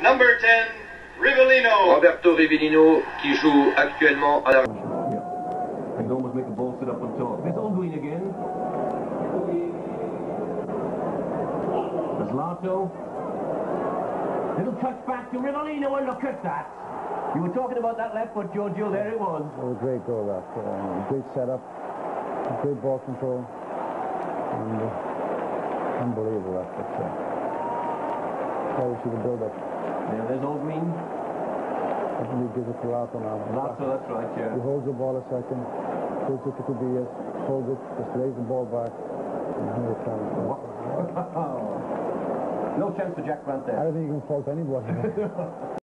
Number 10, Rivelino. Roberto Rivelino qui joue actuellement à la... And almost make the ball sit up on top. It's all green again. There's Lato. Little touch back to Rivelino, and look at that. You were talking about that left foot, Giorgio, there it was. A great goal, that. Great setup, great ball control, and unbelievable that. How you see the build-up. Yeah, there's all green. I think he gives it to Lato now. Lato, that's right, yeah. He holds the ball a second, puts it to Tobias, holds it, just lays the ball back, and here it comes. No chance for Jack Grant there. I don't think you can fault anybody.